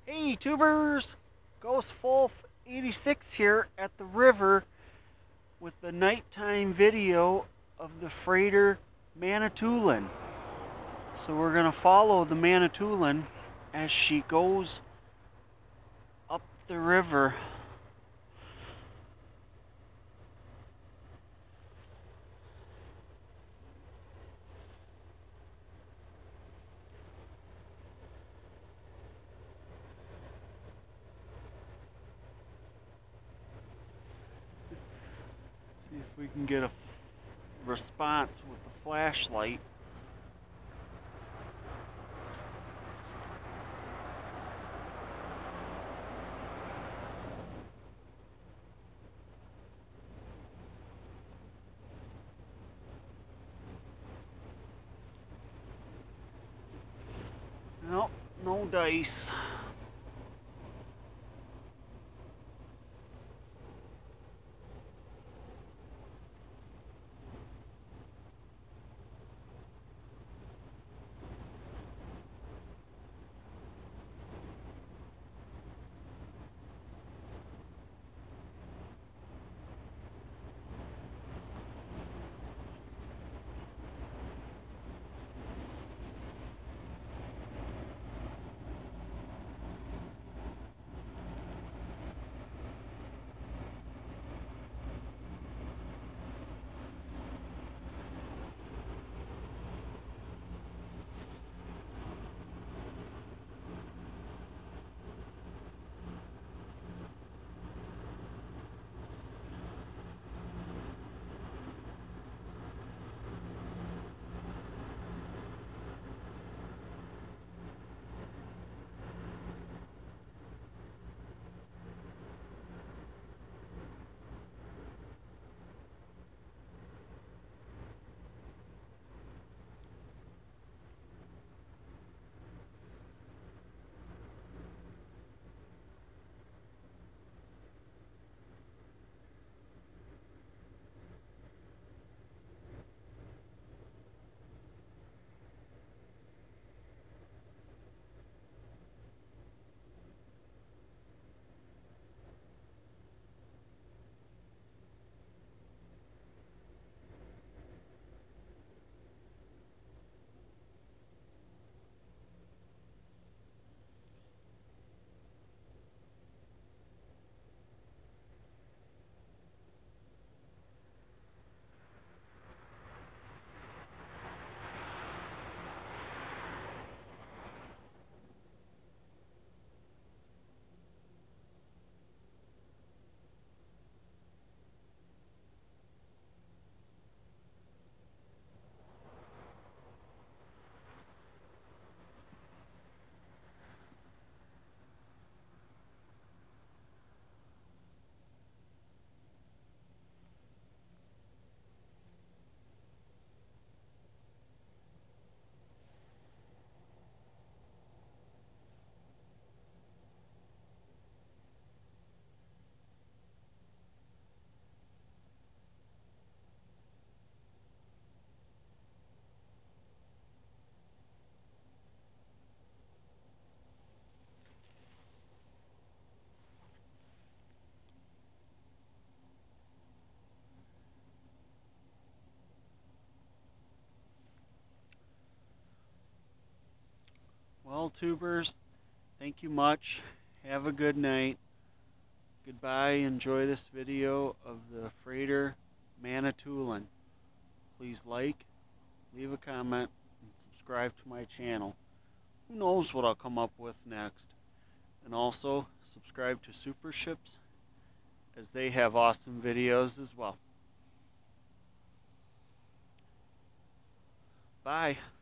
Hey tubers, Ghost Wolf 86 here at the river with the nighttime video of the freighter Manitoulin. So we're going to follow the Manitoulin as she goes up the river. See if we can get a response with the flashlight. Nope, no dice. Well, tubers, thank you much. Have a good night. Goodbye. Enjoy this video of the freighter Manitoulin. Please like, leave a comment, and subscribe to my channel. Who knows what I'll come up with next. And also, subscribe to Super Ships, as they have awesome videos as well. Bye.